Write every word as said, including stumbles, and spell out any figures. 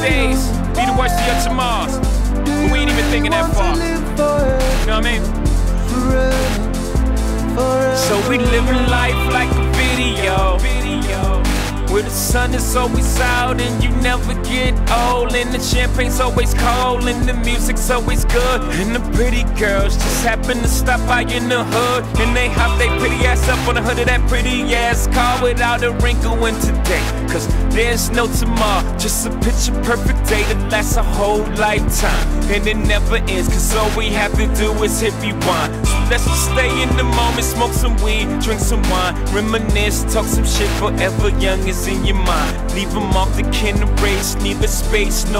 days be the worst of your tomorrows, but we ain't even thinking that far. You know what I mean? So we living life like a video, where the sun is always out and you never get old, and the champagne's always cold and the music's always good, and the pretty girls just happen to stop by in the hood, and they hop they pretty ass up on the hood of that pretty ass car without a wrinkle in today. Cause there's no tomorrow, just a picture perfect day that lasts a whole lifetime, and it never ends, cause all we have to do is hit rewind. So let's just stay in the moment, smoke some weed, drink some wine, reminisce, talk some shit, forever young is in your mind. Leave them off the kin race, neither space, no